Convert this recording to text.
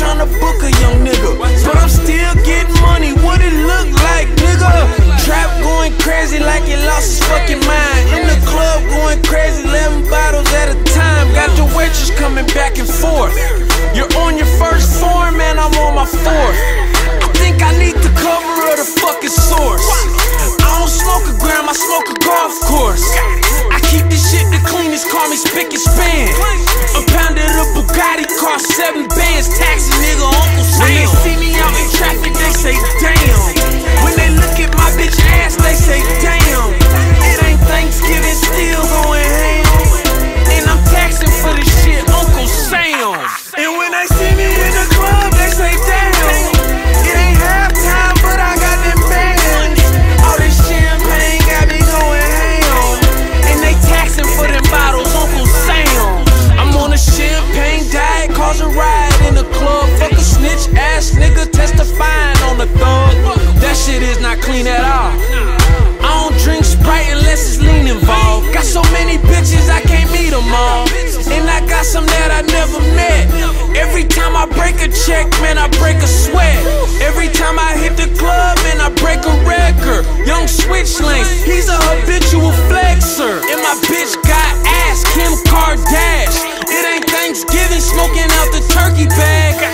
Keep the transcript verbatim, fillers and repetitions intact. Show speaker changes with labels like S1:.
S1: tryna book a young nigga, but I'm still getting money. What it look like, nigga? Trap going crazy like it lost its fucking mind. In the club going crazy, eleven bottles at a time. Got the waitress coming back and forth. You're on your first form, man, I'm on my fourth. I think I need the cover of the fucking source. I don't smoke a gram, I smoke a golf course. I keep this shit the cleanest, call me spick and span. A pound of the Bugatti cost seven bands. Taxi nigga, Uncle Sam. When they see me out in traffic, they say damn. When they look at my bitch ass, they say damn. It ain't Thanksgiving, still going ham. And I'm taxing for this shit, Uncle Sam. And when they see me in the club, they say damn. It ain't halftime, but I got them bands. All this champagne got me going ham. And they taxing for them bottles, Uncle Sam. I'm on a champagne diet, cause a ride in the club. Fuck a snitch ass nigga testifying on the thug. That shit is not clean at all. I don't drink Sprite unless it's lean involved. Got so many bitches I can't meet them all. And I got some that I never met. Every time I break a check, man, I break a sweat. Every time I hit the club, man, I break a record. Young Switch Lane, he's a habitual flexer. And my bitch got ass, Kim Kardashian. It ain't Thanksgiving, smoking out the turkey bag.